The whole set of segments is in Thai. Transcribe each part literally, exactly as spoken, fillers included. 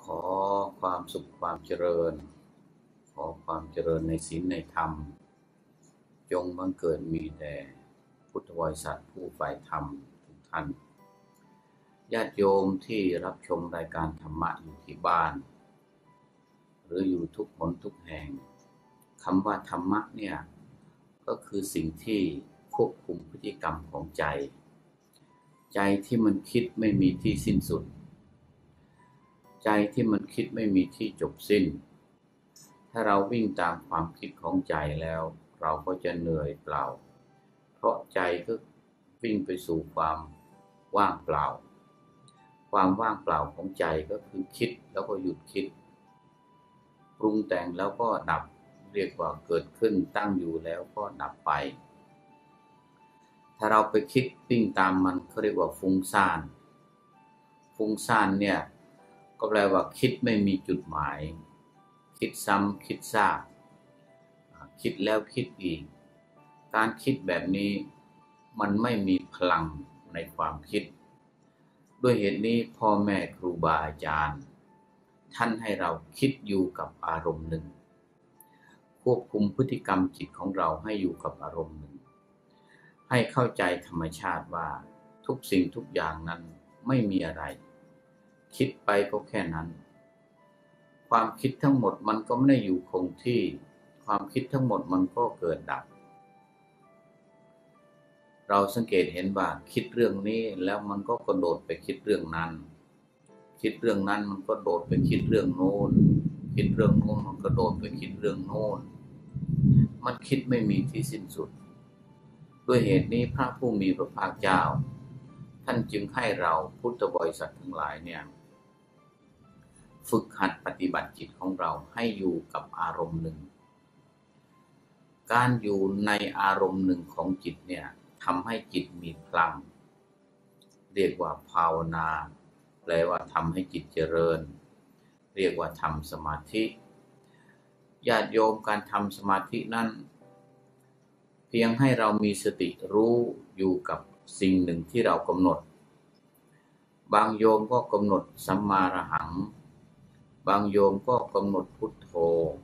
ขอความสุขความเจริญขอความเจริญในศีลในธรรมจงบังเกิดมีแด่พุทธบริษัทผู้ใฝ่ธรรมทุกท่านญาติโยมที่รับชมรายการธรรมะอยู่ที่บ้านหรืออยู่ทุกหนทุกแห่งคำว่าธรรมะเนี่ยก็คือสิ่งที่ควบคุมพฤติกรรมของใจใจที่มันคิดไม่มีที่สิ้นสุดใจที่มันคิดไม่มีที่จบสิ้นถ้าเราวิ่งตามความคิดของใจแล้วเราก็จะเหนื่อยเปล่าเพราะใจก็วิ่งไปสู่ความว่างเปล่าความว่างเปล่าของใจก็คือคิดแล้วก็หยุดคิดปรุงแต่งแล้วก็ดับเรียกว่าเกิดขึ้นตั้งอยู่แล้วก็ดับไปถ้าเราไปคิดวิ่งตามมันเขาเรียกว่าฟุ้งซ่านฟุ้งซ่านเนี่ยก็แปลว่าคิดไม่มีจุดหมายคิดซ้ำคิดซากคิดแล้วคิดอีกการคิดแบบนี้มันไม่มีพลังในความคิดด้วยเหตุนี้พ่อแม่ครูบาอาจารย์ท่านให้เราคิดอยู่กับอารมณ์หนึ่งควบคุมพฤติกรรมจิตของเราให้อยู่กับอารมณ์หนึ่งให้เข้าใจธรรมชาติว่าทุกสิ่งทุกอย่างนั้นไม่มีอะไรคิดไปก็แค่นั้นความคิดทั้งหมดมันก็ไม่ได้อยู่คงที่ความคิดทั้งหมดมันก็เกิดดับเราสังเกตเห็นว่าคิดเรื่องนี้แล้วมันก็กระโดดไปคิดเรื่องนั้นคิดเรื่องนั้นมันก็โดดไปคิดเรื่องโน้นคิดเรื่องโน้นมันก็โดดไปคิดเรื่องโน้นมันคิดไม่มีที่สิ้นสุดด้วยเหตุนี้พระผู้มีพระภาคเจ้าท่านจึงให้เราพุทธบริษัททั้งหลายเนี่ยฝึกหัดปฏิบัติจิตของเราให้อยู่กับอารมณ์หนึ่งการอยู่ในอารมณ์หนึ่งของจิตเนี่ยทำให้จิตมีพลังเรียกว่าภาวนาแปลว่าทำให้จิตเจริญเรียกว่าทำสมาธิญาติโยมการทำสมาธินั้นเพียงให้เรามีสติรู้อยู่กับสิ่งหนึ่งที่เรากำหนดบางโยมก็กำหนดสัมมาอรหังบางโยมก็กำหนดพุทโธ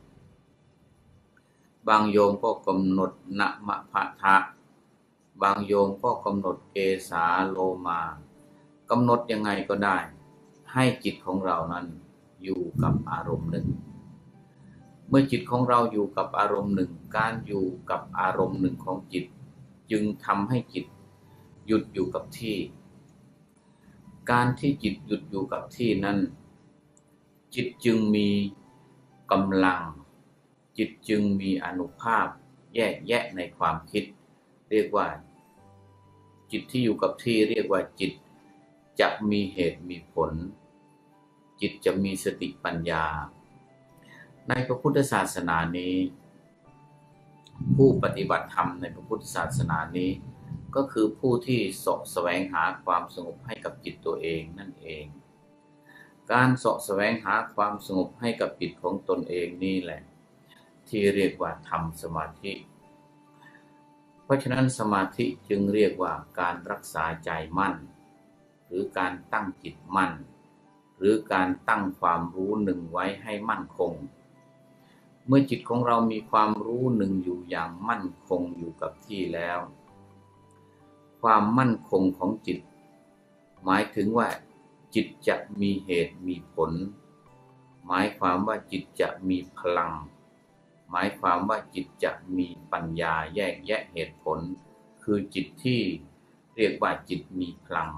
บางโยมก็กำหนดนะมะพะทะบางโยมก็กำหนดเกสาโลมากำหนดยังไงก็ได้ให้จิตของเรานั้นอยู่กับอารมณ์หนึ่งเมื่อจิตของเราอยู่กับอารมณ์หนึ่งการอยู่กับอารมณ์หนึ่งของจิตจึงทำให้จิตหยุดอยู่กับที่การที่จิตหยุดอยู่กับที่นั้นจิตจึงมีกำลังจิตจึงมีอานุภาพแยกแยะในความคิดเรียกว่าจิตที่อยู่กับที่เรียกว่าจิตจะมีเหตุมีผลจิตจะมีสติปัญญาในพระพุทธศาสนานี้ผู้ปฏิบัติธรรมในพระพุทธศาสนานี้ก็คือผู้ที่เสาะแสวงหาความสงบให้กับจิตตัวเองนั่นเองการเสาะแสวงหาความสงบให้กับจิตของตนเองนี่แหละที่เรียกว่าทำสมาธิเพราะฉะนั้นสมาธิจึงเรียกว่าการรักษาใจมั่นหรือการตั้งจิตมั่นหรือการตั้งความรู้หนึ่งไว้ให้มั่นคงเมื่อจิตของเรามีความรู้หนึ่งอยู่อย่างมั่นคงอยู่กับที่แล้วความมั่นคงของจิตหมายถึงว่าจิตจะมีเหตุมีผลหมายความว่าจิตจะมีพลังหมายความว่าจิตจะมีปัญญาแยกแยะเหตุผลคือจิตที่เรียกว่าจิตมีพลัง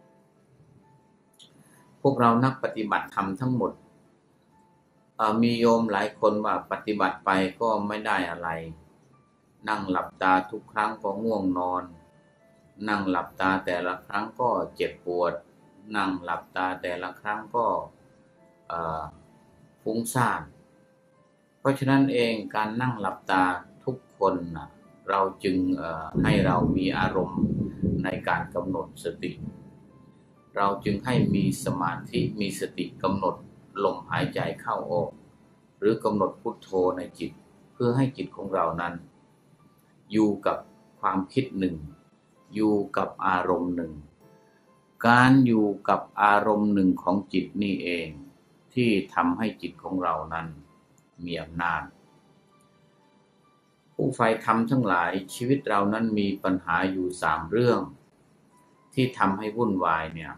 พวกเรานักปฏิบัติธรรมทั้งหมดมีโยมหลายคนว่าปฏิบัติไปก็ไม่ได้อะไรนั่งหลับตาทุกครั้งก็ง่วงนอนนั่งหลับตาแต่ละครั้งก็เจ็บปวดนั่งหลับตาแต่ละครั้งก็ฟุ้งซ่านเพราะฉะนั้นเองการนั่งหลับตาทุกคนนะเราจึงให้เรามีอารมณ์ในการกำหนดสติเราจึงให้มีสมาธิมีสติกำหนดลมหายใจเข้าออกหรือกำหนดพุทโธในจิตเพื่อให้จิตของเรานั้นอยู่กับความคิดหนึ่งอยู่กับอารมณ์หนึ่งการอยู่กับอารมณ์หนึ่งของจิตนี่เองที่ทำให้จิตของเรานั้นมีอำนาจผู้ใฝ่ธรรมทั้งหลายชีวิตเรานั้นมีปัญหาอยู่สามเรื่องที่ทำให้วุ่นวายเนี่ย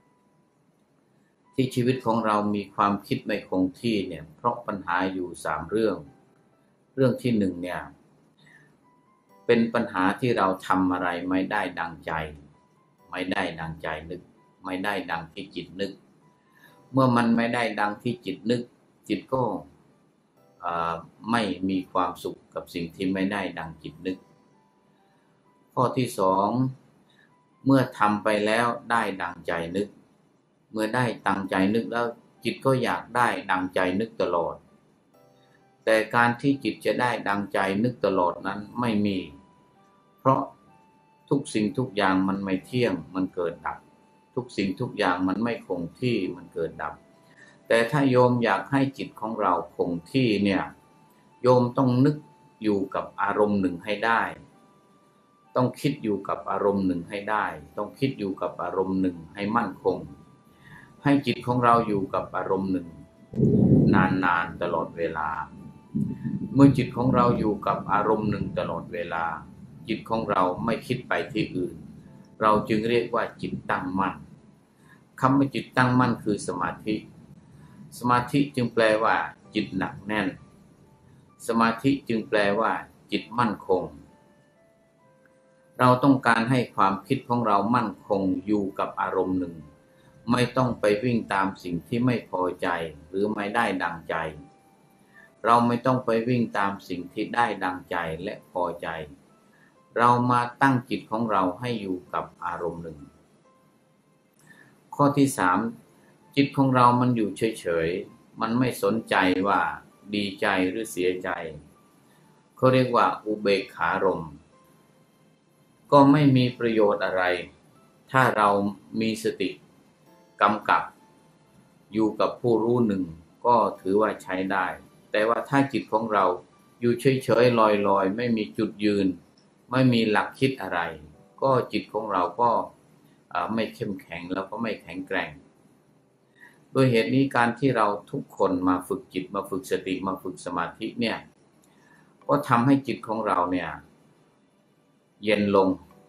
ที่ชีวิตของเรามีความคิดไม่คงที่เนี่ยเพราะปัญหาอยู่สามเรื่องเรื่องที่หนึ่งเนี่ยเป็นปัญหาที่เราทำอะไรไม่ได้ดังใจไม่ได้ดังใจนึกไม่ได้ดังที่จิตนึกเมื่อมันไม่ได้ดังที่จิตนึกจิตก็ไม่มีความสุขกับสิ่งที่ไม่ได้ดังจิตนึกข้อที่สองเมื่อทำไปแล้วได้ดังใจนึกเมื่อได้ดังใจนึกแล้วจิตก็อยากได้ดังใจนึกตลอดแต่การที่จิตจะได้ดังใจนึกตลอดนั้นไม่มีเพราะทุกสิ่งทุกอย่างมันไม่เที่ยงมันเกิดดับทุกสิ่งทุกอย่างมันไม่คงที่มันเกิดดับแต่ถ้าโยมอยากให้จิตของเราคงที่เนี่ยโยมต้องนึกอยู่กับอารมณ์หนึ่งให้ได้ต้องคิดอยู่กับอารมณ์หนึ่งให้ได้ต้องคิดอยู่กับอารมณ์หนึ่งให้มั่นคงให้จิตของเราอยู่กับอารมณ์หนึ่งนานๆตลอดเวลาเมื่อจิตของเราอยู่กับอารมณ์หนึ่งตลอดเวลาจิตของเราไม่คิดไปที่อื่นเราจึงเรียกว่าจิตตั้งมั่นคำว่าจิตตั้งมั่นคือสมาธิสมาธิจึงแปลว่าจิตหนักแน่นสมาธิจึงแปลว่าจิตมั่นคงเราต้องการให้ความคิดของเรามั่นคงอยู่กับอารมณ์หนึ่งไม่ต้องไปวิ่งตามสิ่งที่ไม่พอใจหรือไม่ได้ดังใจเราไม่ต้องไปวิ่งตามสิ่งที่ได้ดังใจและพอใจเรามาตั้งจิตของเราให้อยู่กับอารมณ์หนึ่งข้อที่สามจิตของเรามันอยู่เฉยๆมันไม่สนใจว่าดีใจหรือเสียใจเขาเรียกว่าอุเบกขารมณ์ก็ไม่มีประโยชน์อะไรถ้าเรามีสติกำกับอยู่กับผู้รู้หนึ่งก็ถือว่าใช้ได้แต่ว่าถ้าจิตของเราอยู่เฉยๆลอยๆไม่มีจุดยืนไม่มีหลักคิดอะไรก็จิตของเราก็ไม่เข้มแข็งแล้วก็ไม่แข็งแกร่งโดยเหตุนี้การที่เราทุกคนมาฝึกจิตมาฝึกสติมาฝึกสมาธิเนี่ยก็ทำให้จิตของเราเนี่ยเย็นลง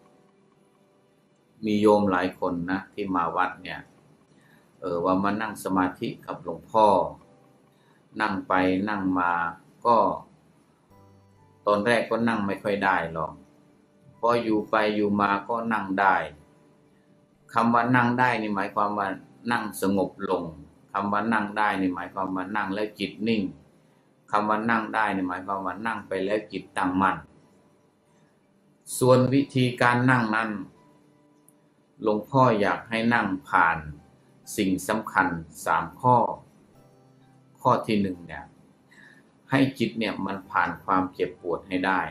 มีโยมหลายคนนะที่มาวัดเนี่ยเออว่ามานั่งสมาธิกับหลวงพ่อนั่งไปนั่งมาก็ตอนแรกก็นั่งไม่ค่อยได้หรอกพออยู่ไปอยู่มาก็นั่งได้คำว่านั่งได้นี่หมายความว่านั่งสงบลงคำว่านั่งได้นี่หมายความว่านั่งแล้วจิตนิ่งคำว่านั่งได้นี่หมายความว่านั่งไปแล้วจิตตั้งมั่นส่วนวิธีการนั่งนั้นหลวงพ่ออยากให้นั่งผ่านสิ่งสำคัญสามข้อข้อที่หนึ่งเนี่ยให้จิตเนี่ยมันผ่านความเจ็บปวดให้ได้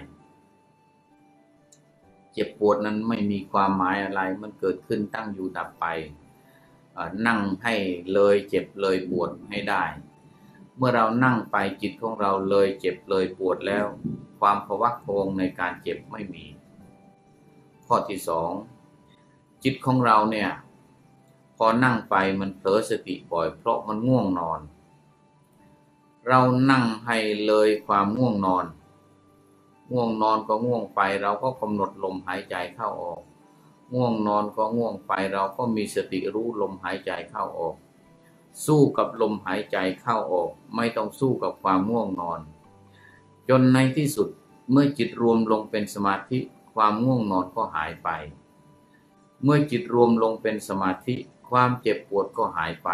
เจ็บปวดนั้นไม่มีความหมายอะไรมันเกิดขึ้นตั้งอยู่ดับไปนั่งให้เลยเจ็บเลยปวดให้ได้เมื่อเรานั่งไปจิตของเราเลยเจ็บเลยปวดแล้วความภวักพวงในการเจ็บไม่มีข้อที่สองจิตของเราเนี่ยพอนั่งไปมันเผลอสติบ่อยเพราะมันง่วงนอนเรานั่งให้เลยความง่วงนอนง่วงนอนก็ง่วงไปเราก็กำหนดลมหายใจเข้าออกง่วงนอนก็ง่วงไปเราก็มีสติรู้ลมหายใจเข้าออกสู้กับลมหายใจเข้าออกไม่ต้องสู้กับความง่วงนอนจนในที่สุดเมื่อจิตรวมลงเป็นสมาธิความง่วงนอนก็หายไปเมื่อจิตรวมลงเป็นสมาธิความเจ็บปวดก็หายไป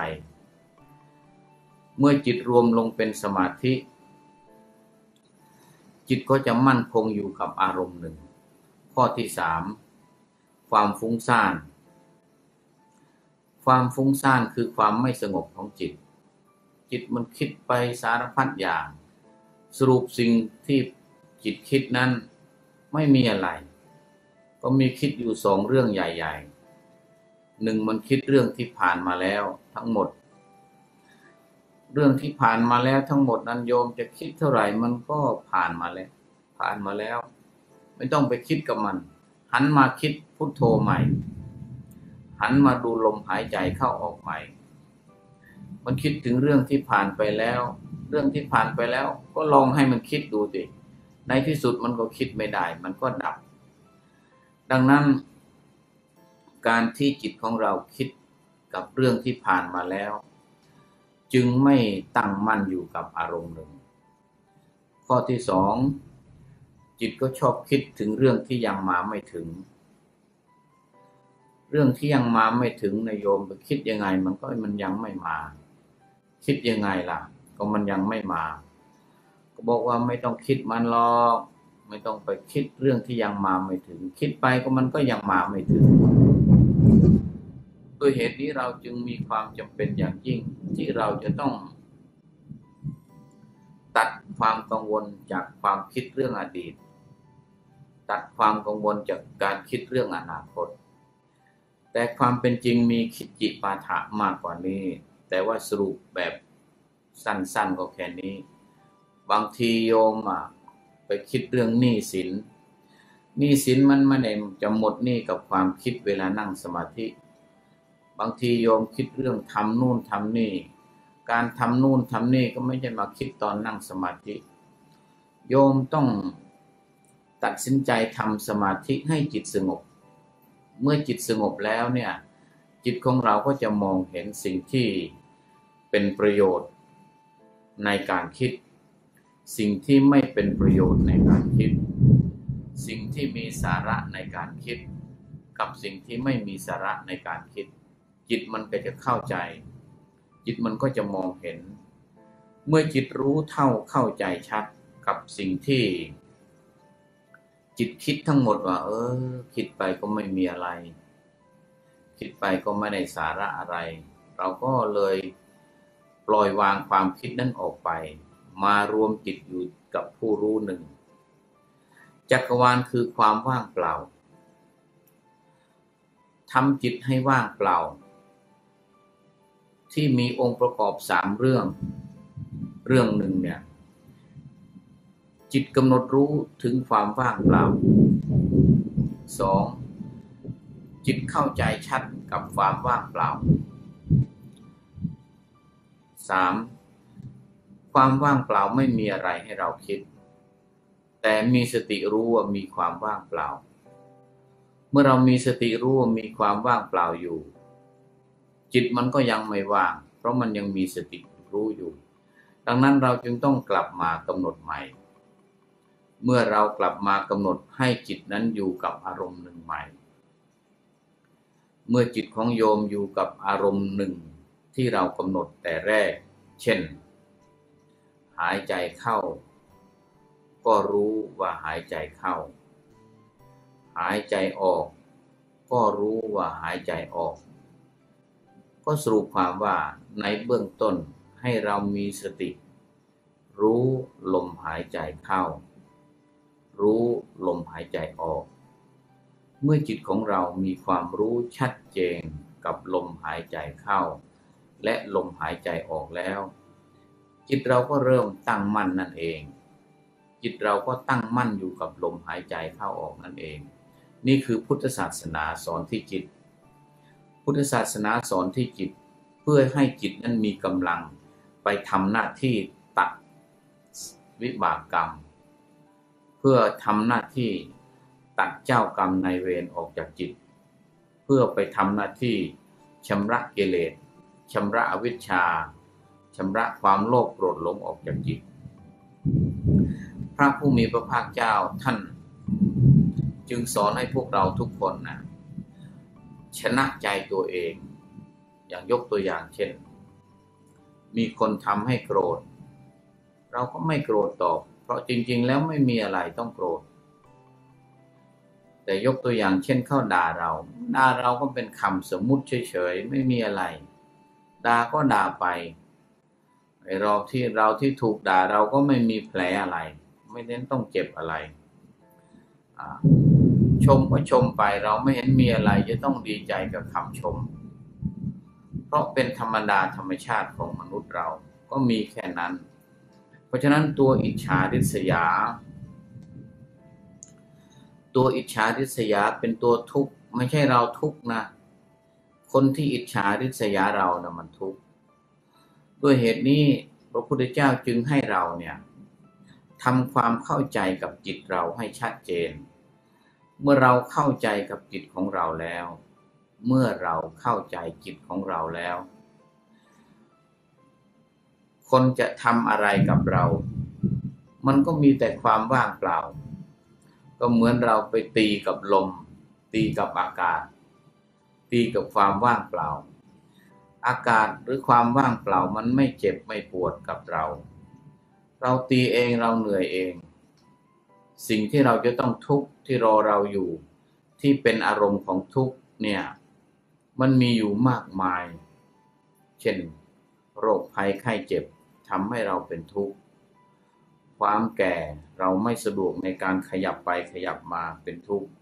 เมื่อจิตรวมลงเป็นสมาธิจิตก็จะมั่นคงอยู่กับอารมณ์หนึ่งข้อที่สามความฟุ้งซ่านความฟุ้งซ่านคือความไม่สงบของจิตจิตมันคิดไปสารพัดอย่างสรุปสิ่งที่จิตคิดนั้นไม่มีอะไรก็มีคิดอยู่สองเรื่องใหญ่ๆหนึ่งมันคิดเรื่องที่ผ่านมาแล้วทั้งหมดเรื่องที่ผ่านมาแล้วทั้งหมดนั้นโยมจะคิดเท่าไหร่มันก็ผ่านมาแล้วผ่านมาแล้วไม่ต้องไปคิดกับมันหันมาคิดพุทโธใหม่หันมาดูลมหายใจเข้าออกใหม่ เมันคิดถึงเรื่องที่ผ่านไปแล้วเรื่องที่ผ่านไปแล้วก็ลองให้มันคิดดูสิในที่สุดมันก็คิดไม่ได้มันก็ดับดังนั้นการที่จิตของเราคิดกับเรื่องที่ผ่านมาแล้วจึงไม่ตั้งมั่นอยู่กับอารมณ์หนึ่งข้อที่สองจิตก็ชอบคิดถึงเรื่องที่ยังมาไม่ถึงเรื่องที่ยังมาไม่ถึงนายโยมไปคิดยังไงมันก็มันยังไม่มาคิดยังไงล่ะก็มันยังไม่มาก็บอกว่าไม่ต้องคิดมันหรอกไม่ต้องไปคิดเรื่องที่ยังมาไม่ถึงคิดไปก็มันก็ยังมาไม่ถึงด้วยเหตุนี้เราจึงมีความจำเป็นอย่างยิ่งที่เราจะต้องตัดความกังวลจากความคิดเรื่องอดีตตัดความกังวลจากการคิดเรื่องอนาคตแต่ความเป็นจริงมีคิดจิปาถะมากกว่านี้แต่ว่าสรุปแบบสั้นๆก็แค่นี้บางทีโยมอ่ะไปคิดเรื่องหนี้สินหนี้สินมันไม่ได้จะหมดหนี้กับความคิดเวลานั่งสมาธิบางทีโยมคิดเรื่องทำนู่นทำนี่การทำนู่นทำนี่ก็ไม่ใช่มาคิดตอนนั่งสมาธิโยมต้องตัดสินใจทำสมาธิให้จิตสงบเมื่อจิตสงบแล้วเนี่ยจิตของเราก็จะมองเห็นสิ่งที่เป็นประโยชน์ในการคิดสิ่งที่ไม่เป็นประโยชน์ในการคิดสิ่งที่มีสาระในการคิดกับสิ่งที่ไม่มีสาระในการคิดจิตมันก็จะเข้าใจจิตมันก็จะมองเห็นเมื่อจิตรู้เท่าเข้าใจชัดกับสิ่งที่จิตคิดทั้งหมดว่าเออคิดไปก็ไม่มีอะไรคิดไปก็ไม่ได้สาระอะไรเราก็เลยปล่อยวางความคิดนั้นออกไปมารวมจิตอยู่กับผู้รู้หนึ่งจักรวาลคือความว่างเปล่าทำจิตให้ว่างเปล่าที่มีองค์ประกอบสามเรื่องเรื่องหนึ่งเนี่ยจิตกำหนดรู้ถึงความว่างเปล่าสองจิตเข้าใจชัดกับความว่างเปล่าสามความว่างเปล่าไม่มีอะไรให้เราคิดแต่มีสติรู้ว่ามีความว่างเปล่าเมื่อเรามีสติรู้ว่ามีความว่างเปล่าอยู่จิตมันก็ยังไม่ว่างเพราะมันยังมีสติรู้อยู่ดังนั้นเราจึงต้องกลับมากำหนดใหม่เมื่อเรากลับมากำหนดให้จิตนั้นอยู่กับอารมณ์หนึ่งใหม่เมื่อจิตของโยมอยู่กับอารมณ์หนึ่งที่เรากำหนดแต่แรกเช่นหายใจเข้าก็รู้ว่าหายใจเข้าหายใจออกก็รู้ว่าหายใจออกก็สรุปความว่าในเบื้องต้นให้เรามีสติรู้ลมหายใจเข้ารู้ลมหายใจออกเมื่อจิตของเรามีความรู้ชัดเจนกับลมหายใจเข้าและลมหายใจออกแล้วจิตเราก็เริ่มตั้งมั่นนั่นเองจิตเราก็ตั้งมั่นอยู่กับลมหายใจเข้าออกนั่นเองนี่คือพุทธศาสนาสอนที่จิตพุทธศาสนาสอนที่จิตเพื่อให้จิตนั้นมีกำลังไปทำหน้าที่ตัดวิบากกรรมเพื่อทำหน้าที่ตัดเจ้ากรรมนายเวรออกจากจิตเพื่อไปทำหน้าที่ชำระกิเลสชำระอวิชชาชำระความโลภโกรธหลงออกจากจิตพระผู้มีพระภาคเจ้าท่านจึงสอนให้พวกเราทุกคนนะชนะใจตัวเองอย่างยกตัวอย่างเช่นมีคนทำให้โกรธเราก็ไม่โกรธตอบเพราะจริงๆแล้วไม่มีอะไรต้องโกรธแต่ยกตัวอย่างเช่นเขาด่าเราด่าเราก็เป็นคำสมมุติเฉยๆไม่มีอะไรด่าก็ด่าไปไอ้เราที่เราที่ถูกด่าเราก็ไม่มีแผลอะไรไม่เน้นต้องเจ็บอะไรชมก็ชมไปเราไม่เห็นมีอะไรจะต้องดีใจกับคำชมเพราะเป็นธรรมดาธรรมชาติของมนุษย์เราก็มีแค่นั้นเพราะฉะนั้นตัวอิจฉาริษยาตัวอิจฉาริษยาเป็นตัวทุกข์ไม่ใช่เราทุกข์นะคนที่อิจฉาริษยาเรานะมันทุกข์ด้วยเหตุนี้พระพุทธเจ้าจึงให้เราเนี่ยทำความเข้าใจกับจิตเราให้ชัดเจนเมื่อเราเข้าใจกับจิตของเราแล้วเมื่อเราเข้าใจจิตของเราแล้วคนจะทำอะไรกับเรามันก็มีแต่ความว่างเปล่าก็เหมือนเราไปตีกับลมตีกับอากาศตีกับความว่างเปล่าอากาศหรือความว่างเปล่ามันไม่เจ็บไม่ปวดกับเราเราตีเองเราเหนื่อยเองสิ่งที่เราจะต้องทุกข์ที่รอเราอยู่ที่เป็นอารมณ์ของทุกข์เนี่ยมันมีอยู่มากมายเช่นโรคภัยไข้เจ็บทำให้เราเป็นทุกข์ความแก่เราไม่สะดวกในการขยับไปขยับมาเป็นทุกข์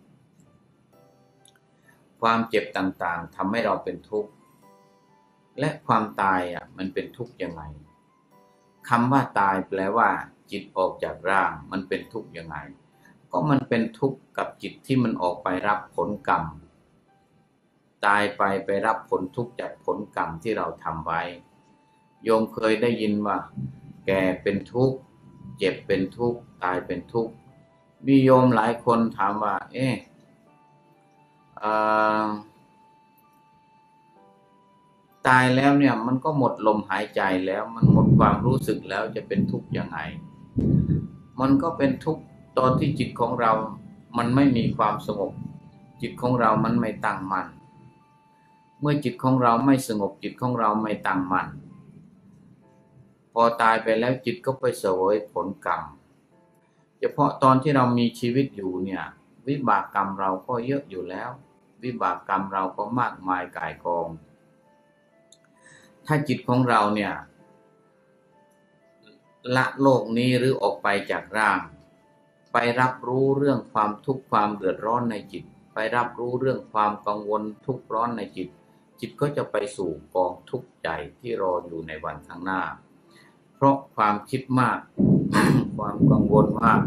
ความเจ็บต่างๆทำให้เราเป็นทุกข์และความตายอ่ะมันเป็นทุกข์ยังไงคำว่าตายแปลว่าจิตออกจากร่างมันเป็นทุกข์ยังไงก็มันเป็นทุกข์กับจิตที่มันออกไปรับผลกรรมตายไปไปรับผลทุกข์จากผลกรรมที่เราทำไว้โยมเคยได้ยินว่าแก่เป็นทุกข์เจ็บเป็นทุกข์ตายเป็นทุกข์มีโยมหลายคนถามว่าเอ๊ะตายแล้วเนี่ยมันก็หมดลมหายใจแล้วมันหมดความรู้สึกแล้วจะเป็นทุกข์ยังไงมันก็เป็นทุกข์ตอนที่จิตของเรามันไม่มีความสงบจิตของเรามันไม่ตั้งมั่นเมื่อจิตของเราไม่สงบจิตของเราไม่ตั้งมั่นพอตายไปแล้วจิตก็ไปเสวยผลกรรมเฉพาะตอนที่เรามีชีวิตอยู่เนี่ยวิบากกรรมเราก็เยอะอยู่แล้ววิบากกรรมเราก็มากมายก่ายกองถ้าจิตของเราเนี่ยละโลกนี้หรือออกไปจากร่างไปรับรู้เรื่องความทุกข์ความเดือดร้อนในจิตไปรับรู้เรื่องความกังวลทุกข์ร้อนในจิตจิตก็จะไปสู่กองทุกข์ใจที่รออยู่ในวันข้างหน้าเพราะความคิดมาก ความกังวลมาก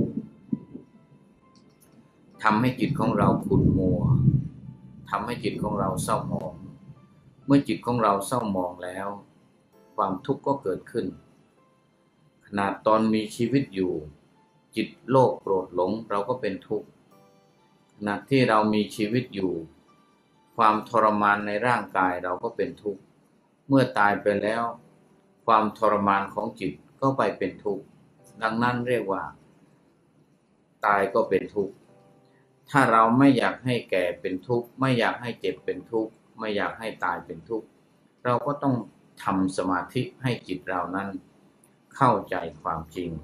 ทำให้จิตของเราขุ่นมัวทำให้จิตของเราเศร้าหมองเมื่อจิตของเราเศร้าหมองแล้วความทุกข์ก็เกิดขึ้นขนาดตอนมีชีวิตอยู่จิตโลภโกรธหลงเราก็เป็นทุกข์ขณะที่เรามีชีวิตอยู่ความทรมานในร่างกายเราก็เป็นทุกข์เมื่อตายไปแล้วความทรมานของจิตก็ไปเป็นทุกข์ดังนั้นเรียกว่าตายก็เป็นทุกข์ถ้าเราไม่อยากให้แก่เป็นทุกข์ไม่อยากให้เจ็บเป็นทุกข์ไม่อยากให้ตายเป็นทุกข์เราก็ต้องทำสมาธิให้จิตเรานั้นเข้าใจความจริง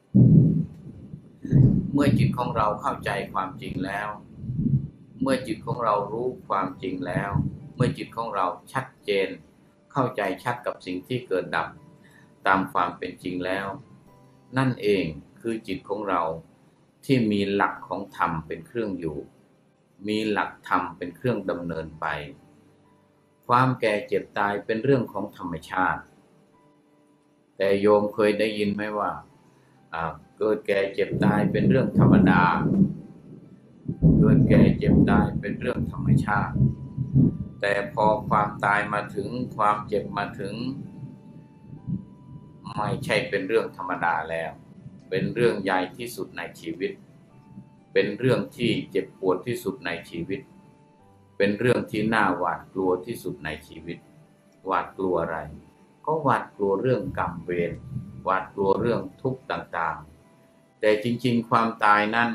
เมื่อจิตของเราเข้าใจความจริงแล้วเมื่อจิตของเรารู้ความจริงแล้วเมื่อจิตของเราชัดเจนเข้าใจชัดกับสิ่งที่เกิดดับตามความเป็นจริงแล้วนั่นเองคือจิตของเราที่มีหลักของธรรมเป็นเครื่องอยู่มีหลักธรรมเป็นเครื่องดำเนินไปความแก่เจ็บตายเป็นเรื่องของธรรมชาติแต่โยมเคยได้ยินไหมว่าเกิดแก่เจ็บตายเป็นเรื่องธรรมดาเกิดแก่เจ็บตายเป็นเรื่องธรรมชาติแต่พอความตายมาถึงความเจ็บมาถึงไม่ใช่เป็นเรื่องธรรมดาแล้วเป็นเรื่องใหญ่ที่สุดในชีวิตเป็นเรื่องที่เจ็บปวดที่สุดในชีวิตเป็นเรื่องที่น่าหวาดกลัวที่สุดในชีวิตหวาดกลัวอะไรก็หวาดกลัวเรื่องกรรมเวรหวาดกลัวเรื่องทุกข์ต่างๆแต่จริงๆความตายนั้น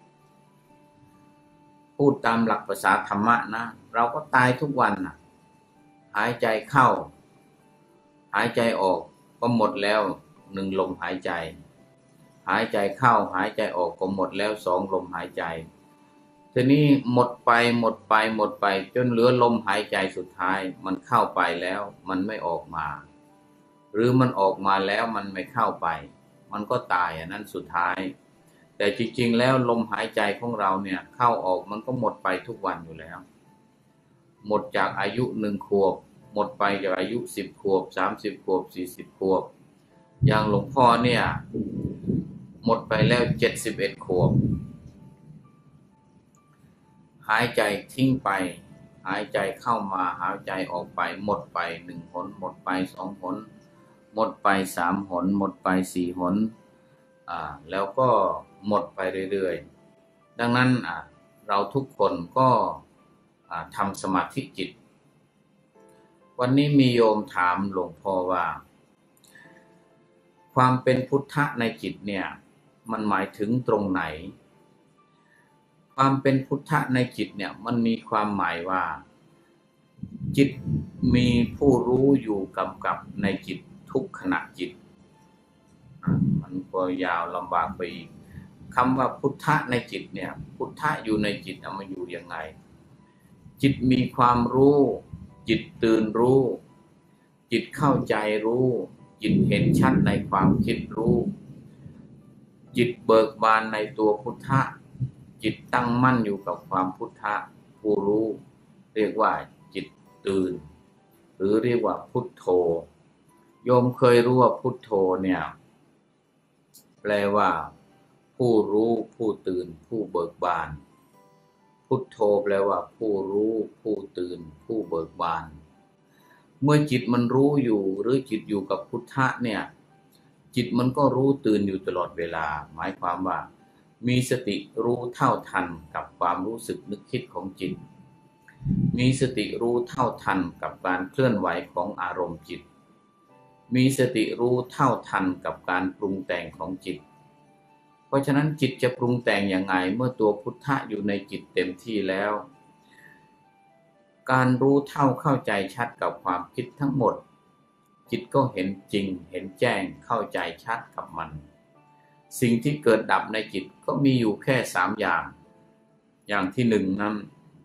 พูดตามหลักภาษาธรรมะนะเราก็ตายทุกวันนะหายใจเข้าหายใจออกก็หมดแล้วหนึ่งลมหายใจหายใจเข้าหายใจออกก็หมดแล้วสองลมหายใจทีนี้หมดไปหมดไปหมดไปจนเหลือลมหายใจสุดท้ายมันเข้าไปแล้วมันไม่ออกมาหรือมันออกมาแล้วมันไม่เข้าไปมันก็ตายอันนั้นสุดท้ายแต่จริงๆแล้วลมหายใจของเราเนี่ยเข้าออกมันก็หมดไปทุกวันอยู่แล้วหมดจากอายุหนึ่งขวบหมดไปจากอายุสิบขวบสามสิบขวบสี่สิบขวบอย่างหลวงพ่อเนี่ยหมดไปแล้วเจ็ดสิบเอ็ดขวบหายใจทิ้งไปหายใจเข้ามาหายใจออกไปหมดไปหนึ่งหนหมดไปสองหนหมดไปสามหนหมดไปสี่หนอ่าแล้วก็หมดไปเรื่อยๆดังนั้นอ่าเราทุกคนก็อ่าทำสมาธิจิตวันนี้มีโยมถามหลวงพ่อว่าความเป็นพุทธะในจิตเนี่ยมันหมายถึงตรงไหนความเป็นพุทธะในจิตเนี่ยมันมีความหมายว่าจิตมีผู้รู้อยู่กำกับในจิตทุกขณะจิตมันก็ยาวลำบากไปอีกคำว่าพุทธะในจิตเนี่ยพุทธะอยู่ในจิตมันอยู่ยังไงจิตมีความรู้จิตตื่นรู้จิตเข้าใจรู้จิตเห็นชัดในความคิดรู้จิตเบิกบานในตัวพุทธะจิตตั้งมั่นอยู่กับความพุทธะผู้รู้เรียกว่าจิตตื่นหรือเรียกว่าพุทโธโยมเคยรู้ว่าพุทโธเนี่ยแปลว่าผู้รู้ผู้ตื่นผู้เบิกบานพุทโธแปลว่าผู้รู้ผู้ตื่นผู้เบิกบานเมื่อจิตมันรู้อยู่หรือจิตอยู่กับพุทธะเนี่ยจิตมันก็รู้ตื่นอยู่ตลอดเวลาหมายความว่ามีสติรู้เท่าทันกับความรู้สึกนึกคิดของจิตมีสติรู้เท่าทันกับการเคลื่อนไหวของอารมณ์จิตมีสติรู้เท่าทันกับการปรุงแต่งของจิตเพราะฉะนั้นจิตจะปรุงแต่งยังไงเมื่อตัวพุทธะอยู่ในจิตเต็มที่แล้วการรู้เท่าเข้าใจชัดกับความคิดทั้งหมดจิตก็เห็นจริงเห็นแจ้งเข้าใจชัดกับมันสิ่งที่เกิดดับในจิตก็มีอยู่แค่สามอย่างอย่างที่หนึ่งนั้น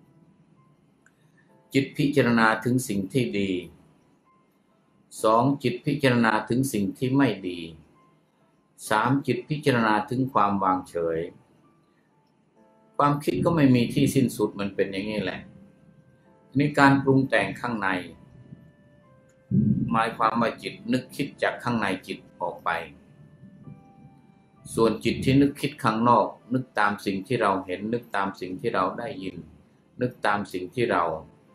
จิตพิจารณาถึงสิ่งที่ดีสองจิตพิจารณาถึงสิ่งที่ไม่ดีสามจิตพิจารณาถึงความวางเฉยความคิดก็ไม่มีที่สิ้นสุดมันเป็นอย่างนี้แหละนี่การปรุงแต่งข้างในหมายความว่าจิตนึกคิดจากข้างในจิตออกไปส่วนจิตที่นึกคิดข้างนอกนึกตามสิ่งที่เราเห็นนึกตามสิ่งที่เราได้ยินนึกตามสิ่งที่เรา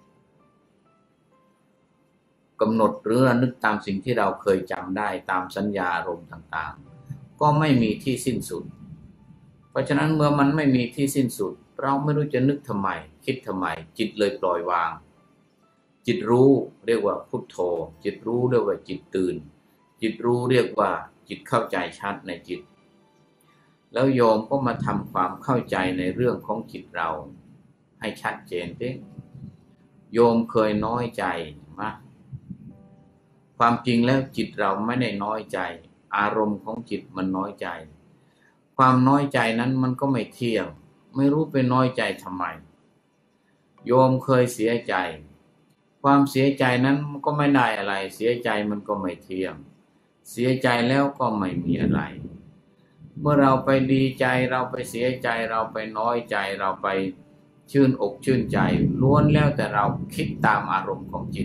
กำหนดหรือนึกตามสิ่งที่เราเคยจำได้ตามสัญญาอารมณ์ต่างๆก็ไม่มีที่สิ้นสุดเพราะฉะนั้นเมื่อมันไม่มีที่สิ้นสุดเราไม่รู้จะนึกทำไมคิดทำไมจิตเลยปล่อยวางจิตรู้เรียกว่าพุทโธจิตรู้เรียกว่าจิตตื่นจิตรู้เรียกว่าจิตเข้าใจชัดในจิตแล้วโยมก็มาทำความเข้าใจในเรื่องของจิตเราให้ชัดเจนดิโยมเคยน้อยใจมั้ยความจริงแล้วจิตเราไม่ได้น้อยใจอารมณ์ของจิตมันน้อยใจความน้อยใจนั้นมันก็ไม่เที่ยงไม่รู้ไปน้อยใจทำไมโยมเคยเสียใจความเสียใจนั้นก็ไม่ได้อะไรเสียใจมันก็ไม่เที่ยงเสียใจแล้วก็ไม่มีอะไรเมื่อเราไปดีใจเราไปเสียใจเราไปน้อยใจเราไปชื่นอกชื่นใจล้วนแล้วแต่เราคิดตามอารมณ์ของจิต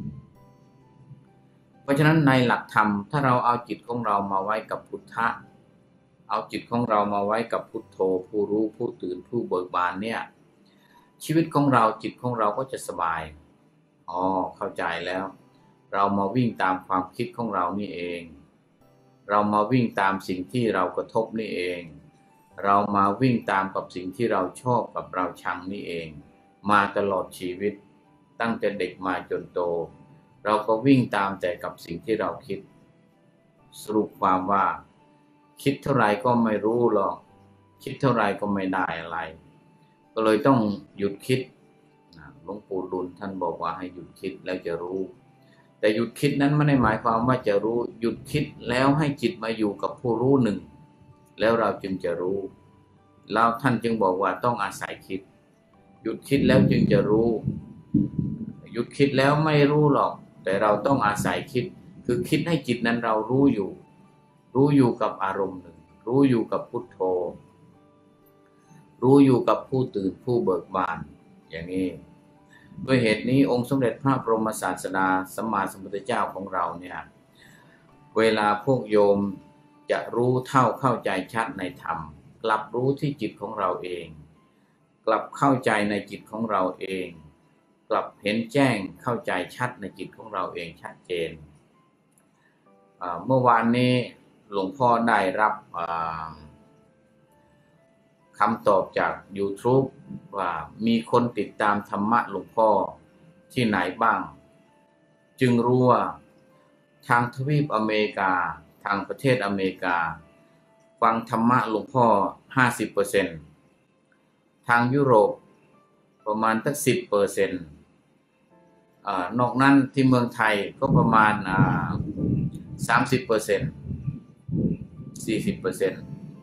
เพราะฉะนั้นในหลักธรรมถ้าเราเอาจิตของเรามาไว้กับพุทธะเอาจิตของเรามาไว้กับพุทโธผู้รู้ผู้ตื่นผู้เบิกบานเนี่ยชีวิตของเราจิตของเราก็จะสบายอ๋อเข้าใจแล้วเรามาวิ่งตามความคิดของเรานี่เองเรามาวิ่งตามสิ่งที่เรากระทบนี่เองเรามาวิ่งตามกับสิ่งที่เราชอบกับเราชังนี่เองมาตลอดชีวิตตั้งแต่เด็กมาจนโตเราก็วิ่งตามแต่กับสิ่งที่เราคิดสรุปความว่าคิดเท่าไรก็ไม่รู้หรอกคิดเท่าไรก็ไม่ได้อะไรก็เลยต้องหยุดคิดหลวงปู่ดุลท่านบอกว่าให้หยุดคิดแล้วจะรู้แต่หยุดคิดนั้นไม่ได้หมายความว่าจะรู้หยุดคิดแล้วให้จิตมาอยู่กับผู้รู้หนึ่งแล้วเราจึงจะรู้แล้วท่านจึงบอกว่าต้องอาศัยคิดหยุดคิดแล้วจึงจะรู้หยุดคิดแล้วไม่รู้หรอกแต่เราต้องอาศัยคิดคือคิดให้จิตนั้นเรารู้อยู่รู้อยู่กับอารมณ์หนึ่งรู้อยู่กับพุทโธรู้อยู่กับผู้ตื่นผู้เบิกบานอย่างนี้ด้วยเหตุนี้องค์สมเด็จพระบรมศาสดาสัมมาสัมพุทธเจ้าของเราเนี่ยเวลาพวกโยมจะรู้เท่าเข้าใจชัดในธรรมกลับรู้ที่จิตของเราเองกลับเข้าใจในจิตของเราเองกลับเห็นแจ้งเข้าใจชัดในจิตของเราเองชัดเจนเมื่อวานนี้หลวงพ่อได้รับคำตอบจาก YouTube ว่ามีคนติดตามธรรมะหลวงพ่อที่ไหนบ้างจึงรู้ว่าทางทวีปอเมริกาทางประเทศอเมริกาฟังธรรมะหลวงพ่อ ห้าสิบเปอร์เซ็นต์ ทางยุโรปประมาณตั้ง สิบเปอร์เซ็นต์ อ่านอกนั้นที่เมืองไทยก็ประมาณอ่า สามสิบเปอร์เซ็นต์ สี่สิบเปอร์เซ็นต์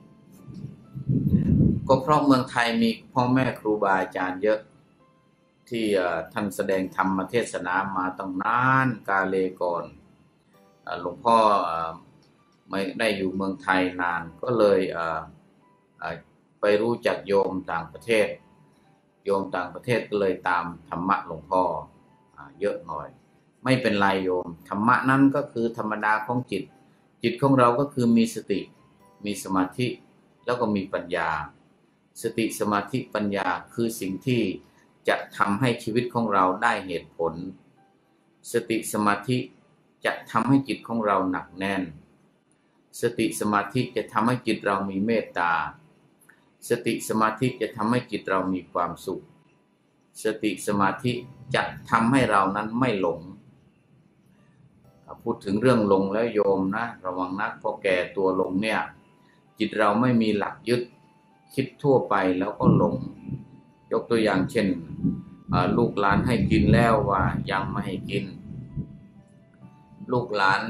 ก็เพราะเมืองไทยมีพ่อแม่ครูบาอาจารย์เยอะที่ท่านแสดงธรรมเทศนามาตั้งนานกาเลก่อนหลวงพ่อไม่ได้อยู่เมืองไทยนานก็เลยไปรู้จักโยมต่างประเทศโยมต่างประเทศก็เลยตามธรรมะหลวงพ่อเยอะหน่อยไม่เป็นไรโยมธรรมะนั้นก็คือธรรมดาของจิตจิตของเราก็คือมีสติมีสมาธิแล้วก็มีปัญญาสติสมาธิปัญญาคือสิ่งที่จะทำให้ชีวิตของเราได้เหตุผลสติสมาธิจะทำให้จิตของเราหนักแน่นสติสมาธิจะทำให้จิตเรามีเมตตาสติสมาธิจะทำให้จิตเรามีความสุขสติสมาธิจะทำให้เรานั้นไม่หลงพูดถึงเรื่องหลงแล้วโยมนะระวังนะพอแก่ตัวลงเนี่ยจิตเราไม่มีหลักยึดคิดทั่วไปแล้วก็หลงยกตัวอย่างเช่นลูกหลานให้กินแล้วว่ายังไม่ให้กินลูกหลาน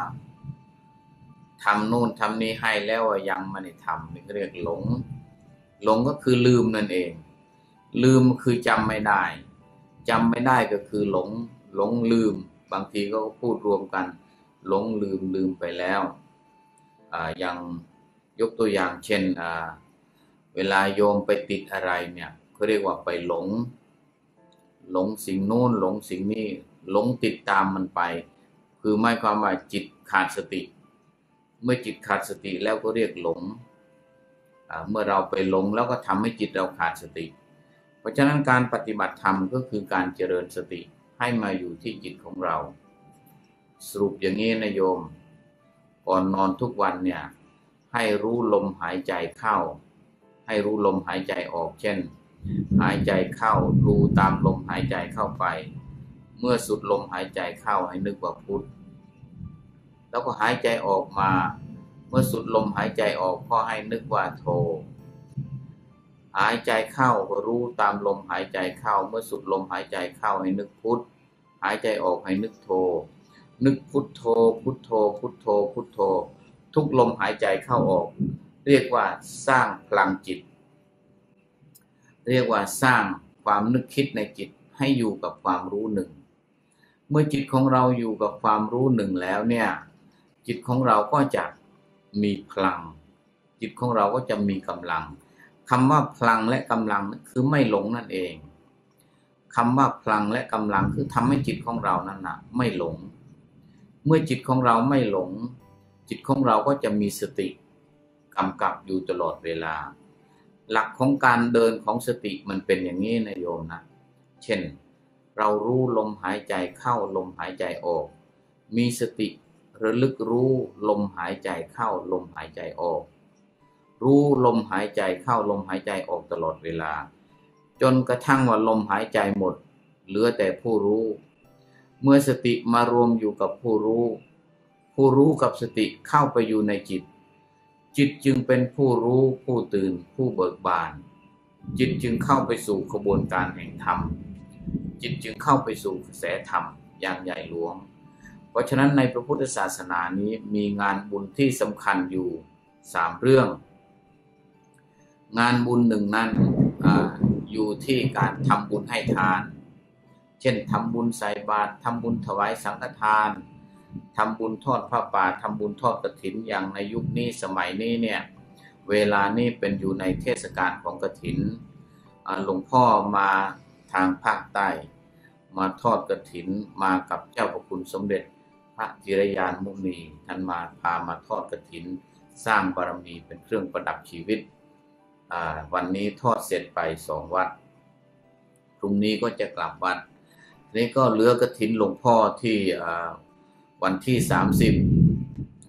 ทำนู่นทำนี่ให้แล้วว่ายังไม่ได้ทำนี่เรียกหลงหลงก็คือลืมนั่นเองลืมคือจำไม่ได้จำไม่ได้ก็คือหลงหลงลืมบางทีก็พูดรวมกันหลงลืมลืมไปแล้วอย่างยกตัวอย่างเช่นเวลาโยมไปติดอะไรเนี่ยเขาเรียกว่าไปหลงหลงสิ่งโน้นหลงสิ่งนี้หลงติดตามมันไปคือหมายความว่าจิตขาดสติเมื่อจิตขาดสติแล้วก็เรียกหลงเมื่อเราไปหลงแล้วก็ทำให้จิตเราขาดสติเพราะฉะนั้นการปฏิบัติธรรมก็คือการเจริญสติให้มาอยู่ที่จิตของเราสรุปอย่างนี้นะโยมก่อนนอนทุกวันเนี่ยให้รู้ลมหายใจเข้าให้รู้ลมหายใจออกเช่นหายใจเข้ารู้ตามลมหายใจเข้าไปเมื่อสุดลมหายใจเข้าให้นึกว่าพุทธแล้วก็หายใจออกมาเมื่อสุดลมหายใจออกก็ให้นึกว่าโทหายใจเข้าก็รู้ตามลมหายใจเข้าเมื่อสุดลมหายใจเข้าให้นึกพุทธหายใจออกให้นึกโทนึกพุทโธพุทโธพุทโธพุทโธทุกลมหายใจเข้าออกเรียกว่าสร้างพลังจิตเรียกว่าสร้างความนึกคิดในจิตให้อยู่กับความรู้หนึ่งเมื่อจิตของเราอยู่กับความรู้หนึ่งแล้วเนี่ยจิตของเราก็จะมีพลังจิตของเราก็จะมีกำลังคำว่าพลังและกำลังคือไม่หลงนั่นเองคำว่าพลังและกำลังคือทำให้จิตของเรานั้นนะไม่หลงเมื่อจิตของเราไม่หลงจิตของเราก็จะมีสติกำกับอยู่ตลอดเวลาหลักของการเดินของสติมันเป็นอย่างนี้นะโยมนะเช่นเรารู้ลมหายใจเข้าลมหายใจออกมีสติระลึกรู้ลมหายใจเข้าลมหายใจออกรู้ลมหายใจเข้าลมหายใจออกตลอดเวลาจนกระทั่งว่าลมหายใจหมดเหลือแต่ผู้รู้เมื่อสติมารวมอยู่กับผู้รู้ผู้รู้กับสติเข้าไปอยู่ในจิตจิตจึงเป็นผู้รู้ผู้ตื่นผู้เบิกบานจิตจึงเข้าไปสู่กระบวนการแห่งธรรมจิตจึงเข้าไปสู่กระแสธรรมอย่างใหญ่หลวงเพราะฉะนั้นในพระพุทธศาสนานี้มีงานบุญที่สำคัญอยู่สามเรื่องงานบุญหนึ่งนั้น อ, อยู่ที่การทำบุญให้ทานเช่นทำบุญใส่บาตรทำบุญถวายสังฆทานทำบุญทอดผ้าป่าทำบุญทอดกฐินอย่างในยุคนี้สมัยนี้เนี่ยเวลานี้เป็นอยู่ในเทศกาลของกฐินหลวงพ่อมาทางภาคใต้มาทอดกฐินมากับเจ้าพระคุณสมเด็จพระจิรยานมุนีท่านมาพามาทอดกฐินสร้างบารมีเป็นเครื่องประดับชีวิตวันนี้ทอดเสร็จไปสองวัดพรุ่งนี้ก็จะกลับวัดนี่ก็เหลือกฐินหลวงพ่อที่วันที่สามสิบ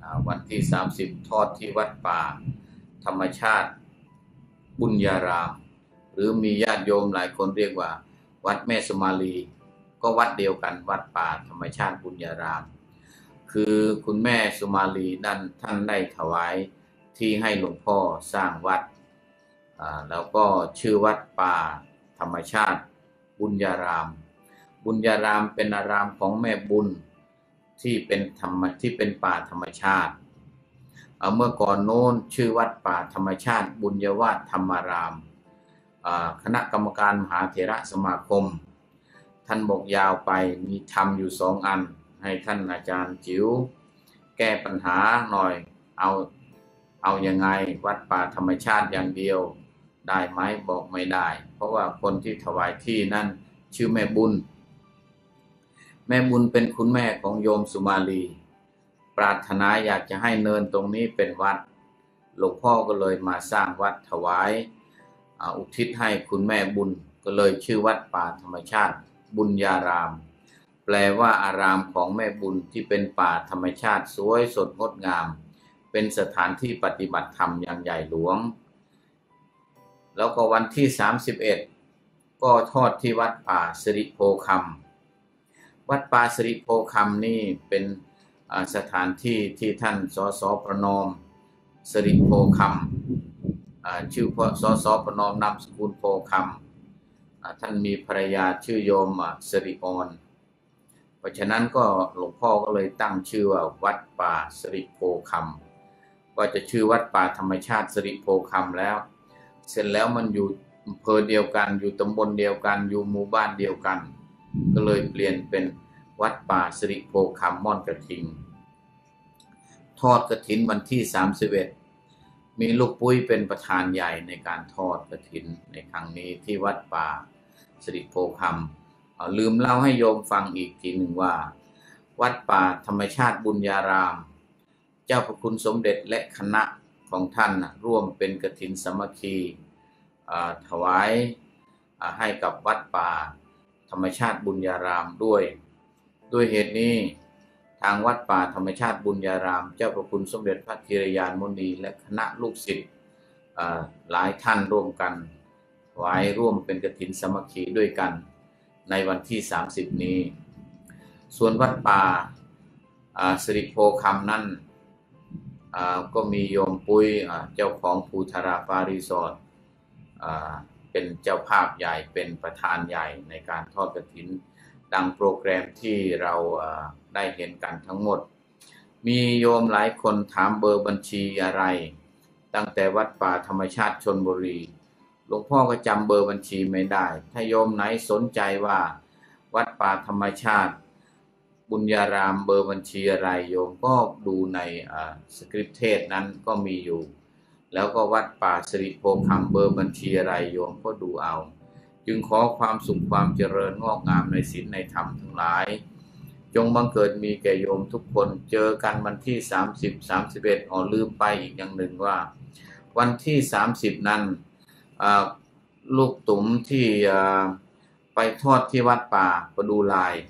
วันที่สามสิบทอดที่วัดป่าธรรมชาติบุญญารามหรือมีญาติโยมหลายคนเรียกว่าวัดแม่สุมาลีก็วัดเดียวกันวัดป่าธรรมชาติบุญญารามคือคุณแม่สุมาลีนั้นท่านได้ถวายที่ให้หลวงพ่อสร้างวัดแล้วก็ชื่อวัดป่าธรรมชาติบุญญารามบุญญารามเป็นอารามของแม่บุญที่เป็นธรรมที่เป็นป่าธรรมชาติเมื่อก่อนโน้นชื่อวัดป่าธรรมชาติบุญยวาสธรรมารามคณะกรรมการมหาเถรสมาคมท่านบอกยาวไปมีทำอยู่สองอันให้ท่านอาจารย์จิ๋วแก้ปัญหาหน่อยเอาเอายังไงวัดป่าธรรมชาติอย่างเดียวได้ไหมบอกไม่ได้เพราะว่าคนที่ถวายที่นั่นชื่อแม่บุญแม่บุญเป็นคุณแม่ของโยมสุมาลีปรารถนาอยากจะให้เนินตรงนี้เป็นวัดหลวงพ่อก็เลยมาสร้างวัดถวายอุทิศให้คุณแม่บุญก็เลยชื่อวัดป่าธรรมชาติบุญญารามแปลว่าอารามของแม่บุญที่เป็นป่าธรรมชาติสวยสดงดงามเป็นสถานที่ปฏิบัติธรรมอย่างใหญ่หลวงแล้วก็วันที่สามสิบเอ็ดก็ทอดที่วัดป่าสิริโพคำวัดป่าสิริโพคำนี่เป็นสถานที่ที่ท่านสสประนอมสิริโพคำชื่อสสประนอมนามสกุลโพคำท่านมีภรรยาชื่อโยมสิริอรเพราะฉะนั้นก็หลวงพ่อก็เลยตั้งชื่อว่าวัดป่าสิริโพคำก็จะชื่อวัดป่าธรรมชาติสิริโพคำแล้วเสร็จแล้วมันอยู่อำเภอเดียวกันอยู่ตำบลเดียวกันอยู่หมู่บ้านเดียวกันก็เลยเปลี่ยนเป็นวัดป่าสิริโพคำม่อนกระทิงทอดกฐินวันที่สามสิบเอ็ดมีลูกปุ้ยเป็นประธานใหญ่ในการทอดกฐินในครั้งนี้ที่วัดป่าสิริโพคำลืมเล่าให้โยมฟังอีกทีหนึ่งว่าวัดป่าธรรมชาติบุญญารามเจ้าพระคุณสมเด็จและคณะของท่านร่วมเป็นกฐินสามัคคีถวายให้กับวัดป่าธรรมชาติบุญญารามด้วยด้วยเหตุนี้ทางวัดป่าธรรมชาติบุญญารามเจ้าพระคุณสมเด็จพระธีรยานมุนีและคณะลูกศิษย์หลายท่านร่วมกันถวายร่วมเป็นกฐินสามัคคีด้วยกันในวันที่สามสิบนี้ส่วนวัดป่าสิริโพคำนั้นก็มีโยมปุ้ยเจ้าของภูธาราฟารีสอร์ทเป็นเจ้าภาพใหญ่เป็นประธานใหญ่ในการทอดกฐินดังโปรแกรมที่เราได้เห็นกันทั้งหมดมีโยมหลายคนถามเบอร์บัญชีอะไรตั้งแต่วัดป่าธรรมชาติชลบุรีหลวงพ่อก็จำเบอร์บัญชีไม่ได้ถ้าโยมไหนสนใจว่าวัดป่าธรรมชาติบุญญารามเบอร์บัญชีอะไรโยมก็ดูในสคริปต์เทศนั้นก็มีอยู่แล้วก็วัดป่าสิริโพคำเบอร์บัญชีอะไรโยมก็ดูเอาจึงขอความสุขความเจริญงอกงามในศีลในธรรมทั้งหลายจงบังเกิดมีแก่โยมทุกคนเจอกันวันที่สามสิบ สามสิบเอ็ดอ๋อลืมไปอีกอย่างหนึ่งว่าวันที่สามสิบนั้นลูกตุ๋มที่ไปทอดที่วัดป่าประดูลาย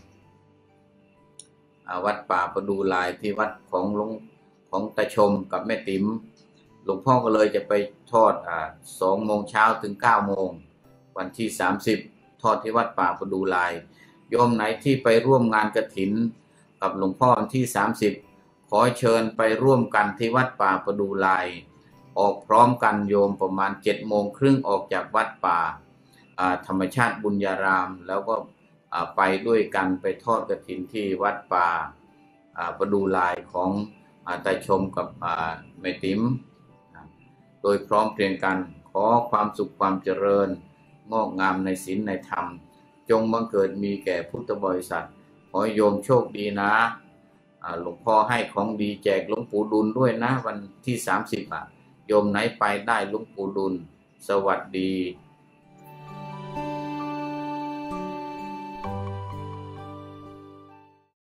วัดป่าประดูลายที่วัดของหลวงของตาชมกับแม่ติ๋มหลวงพ่อก็เลยจะไปทอดสองโมงเช้าถึงเก้าโมงวันที่สามสิบทอดที่วัดป่าประดูลายโยมไหนที่ไปร่วมงานกฐินกับหลวงพ่อวันที่สามสิบขอเชิญไปร่วมกันที่วัดป่าประดูลายออกพร้อมกันโยมประมาณเจ็ดโมงครึ่งออกจากวัดป่าธรรมชาติบุญญารามแล้วก็ไปด้วยกันไปทอดกฐินที่วัดป่าประดูลายของตาชมกับแม่ติ๋มโดยพร้อมเพรียงกันขอความสุขความเจริญงอกงามในศีลในธรรมจงบังเกิดมีแก่พุทธบริษัทขอโยมโชคดีนะหลวงพ่อให้ของดีแจกหลวงปู่ดุลด้วยนะวันที่สามสิบอ่ะโยมไหนไปได้หลวงปู่ดุลสวัสดี